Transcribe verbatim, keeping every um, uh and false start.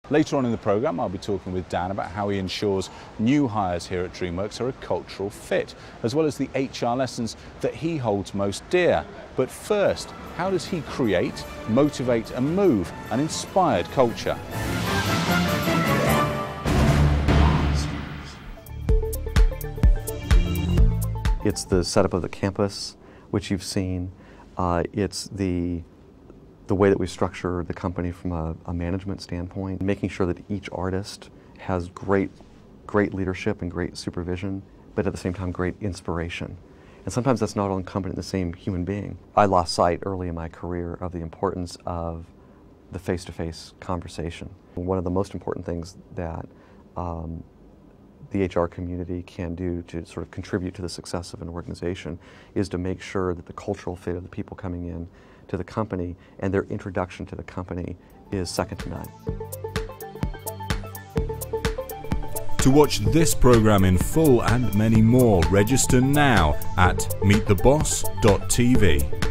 Later on in the programme, I'll be talking with Dan about how he ensures new hires here at DreamWorks are a cultural fit, as well as the H R lessons that he holds most dear. But first, how does he create, motivate and move an inspired culture? It's the setup of the campus, which you've seen. Uh, it's the the way that we structure the company from a, a management standpoint, making sure that each artist has great, great leadership and great supervision, but at the same time great inspiration. And sometimes that's not all incumbent in the same human being. I lost sight early in my career of the importance of the face-to-face conversation. One of the most important things that um, the H R community can do to sort of contribute to the success of an organization is to make sure that the cultural fit of the people coming in to the company and their introduction to the company is second to none. To watch this program in full and many more, register now at meet the boss dot T V.